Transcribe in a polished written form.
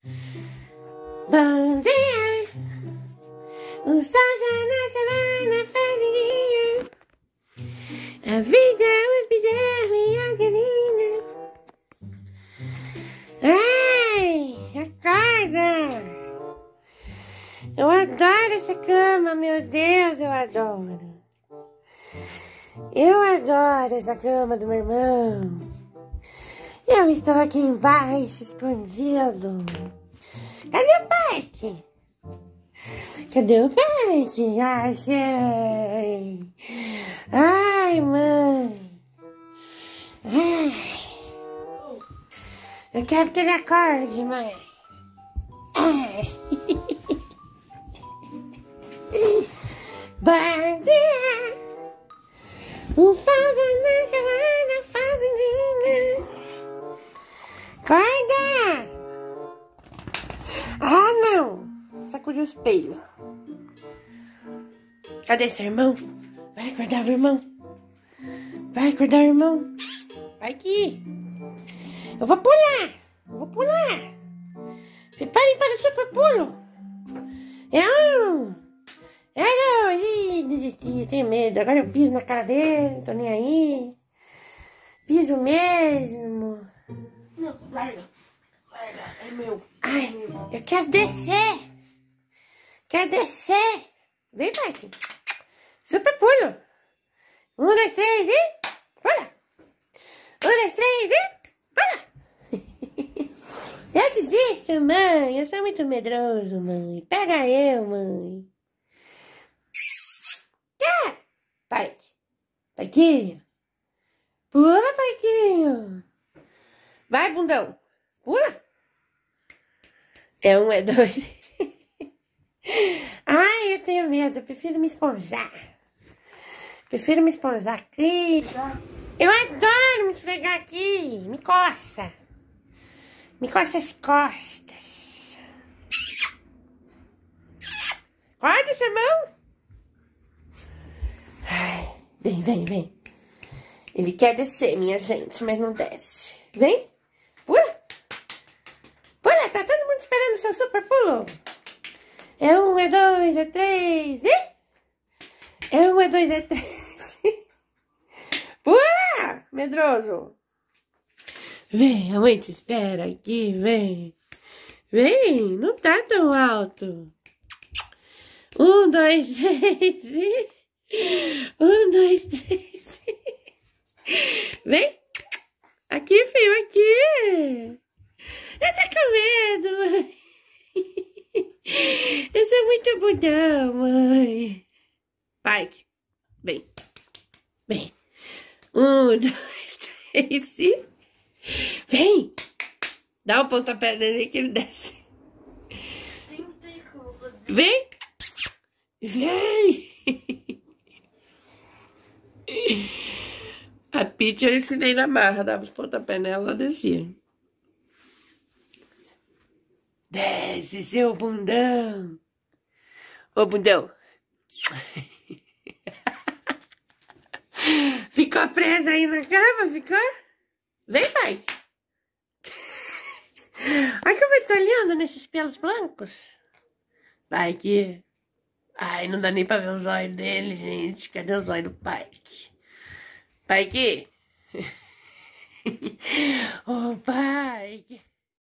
Bom dia, o sol já nasce lá na fazendinha. Avisa os bezerros e as galinhas. Ai, acorda! Eu adoro essa cama, meu Deus, eu adoro. Eu adoro essa cama do meu irmão. Eu estou aqui embaixo, escondido. Cadê o parque? Cadê o parque? Achei. Ai, mãe. Ai. Eu quero que ele acorde, mãe. Ai. Bom dia. O sol nasce lá na fazendinha. Acorda! Ah, não! Sacudiu os pelos. Cadê seu irmão? Vai acordar o irmão. Vai acordar o irmão. Vai aqui. Eu vou pular. Eu vou pular. Preparem para o super pulo. É um. É dois. Ih, desisti. Tenho medo. Agora eu piso na cara dele. Tô nem aí. Piso mesmo. Não, larga. Larga, é meu. Ai, eu quero descer. Quero descer. Vem, pai. Super pulo. 1, 2, 3 e... Pula. 1, 2, 3 e... Pula. Eu desisto, mãe. Eu sou muito medroso, mãe. Pega eu, mãe. Tá. Pai. Paiquinho. Pula, Paiquinho. Vai, bundão. Pula. É 1, é 2. Ai, eu tenho medo. Eu prefiro me esponjar. Prefiro me esponjar aqui. Eu adoro me esfregar aqui. Me coça. Me coça as costas. Acorda, seu irmão. Ai, vem, vem, vem. Ele quer descer, minha gente, mas não desce. Vem. Pula. Pula, tá todo mundo esperando o seu super pulo. É 1, é 2, é 3 e... É 1, é 2, é 3 Pula, medroso. Vem, a mãe te espera aqui, vem. Vem, não tá tão alto. 1, 2, 3 e... 1, 2, 3 e... Vem. Aqui, filho, aqui. Eu tô com medo, mãe. Eu sou muito bundão, mãe. Vai. Vem. Vem. 1, 2, 3 e... Vem. Dá um pontapé nele que ele desce. Vem. Vem. A Pitty eu ensinei na marra. Dava os pontapés nela, ela descia. Desce, seu bundão. Ô, bundão. Ficou presa aí na cama, ficou? Vem, pai. Olha como eu tô olhando nesses pelos blancos. Vai aqui. Ai, não dá nem pra ver os olhos dele, gente. Cadê os olhos do pai? Pai aqui. Ô, pai.